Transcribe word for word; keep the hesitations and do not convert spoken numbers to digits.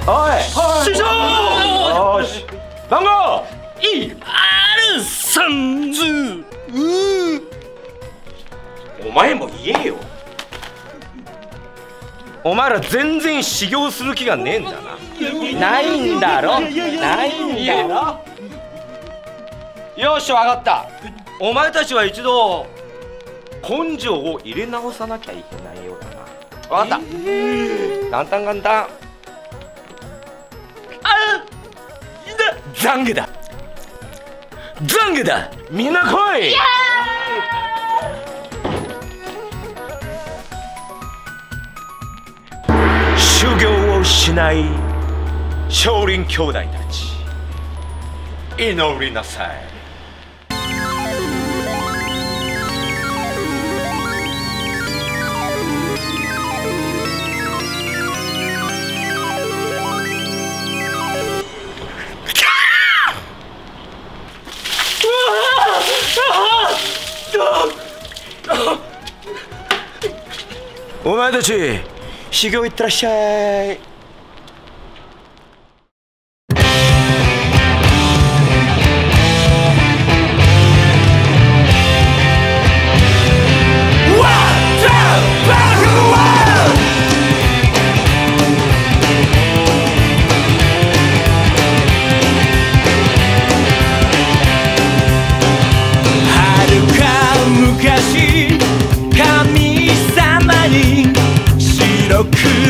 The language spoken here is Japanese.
おい師匠。 よし番号いあるさんず。 お前も言えよ。お前ら全然修行する気がねえんだな。ないんだろないんだろ。よし分かった。お前たちは一度根性を入れ直さなきゃいけないようだな。分かった、えー、簡単簡単。あ懺悔だ懺悔だ。みんな来い。修行をしない少林兄弟たち、祈りなさい。お前たち修行行ってらっしゃい。昔神様に白く